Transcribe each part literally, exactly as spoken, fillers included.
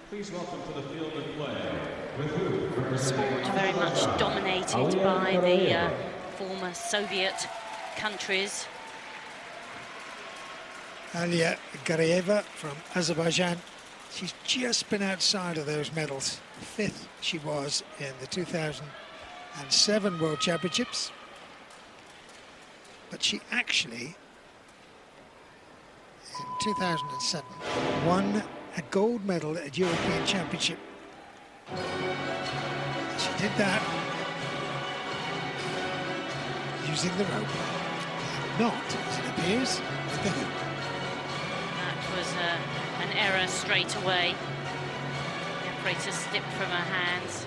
Please welcome to the field of play. Sport very much dominated by the uh, former Soviet countries. Alia Garayeva from Azerbaijan. She's just been outside of those medals. Fifth she was in the two thousand seven World Championships. But she actually, in two thousand seven, won a gold medal at European Championship. She did that using the rope, not, as it appears, with the hoop. That was uh, an error straight away. The operator slipped from her hands.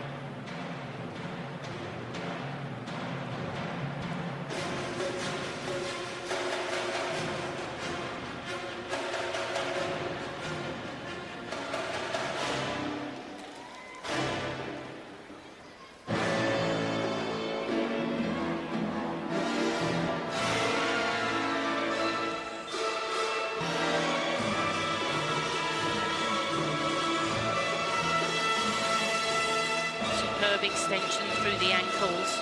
Superb extension through the ankles.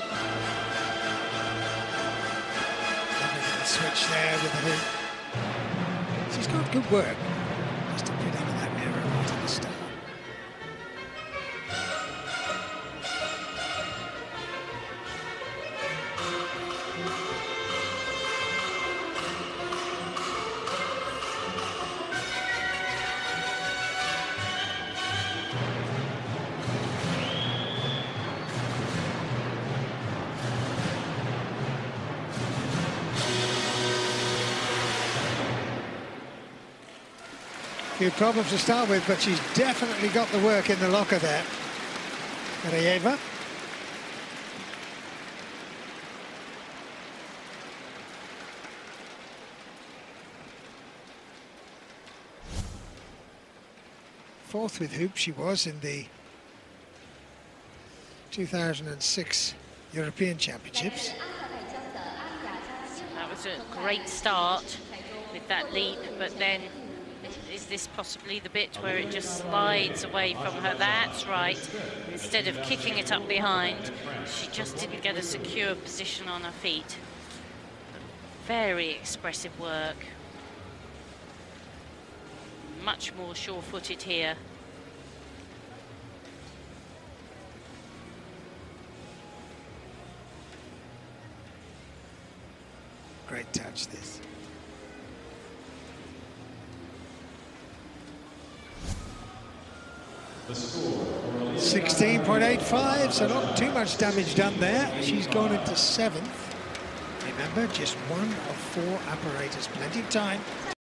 Switch there with the hoop. She's got good work. Just to put under that error right at the start. Few problems to start with, but she's definitely got the work in the locker there. Garayeva. Fourth with hoop she was in the two thousand six European Championships. That was a great start with that leap, but then is this possibly the bit where it just slides away from her? That's right. Instead of kicking it up behind, she just didn't get a secure position on her feet. Very expressive work. Much more sure-footed here. Great touch, this. sixteen point eight five, so not too much damage done there. She's gone into seventh. Remember, just one of four apparatus, plenty of time.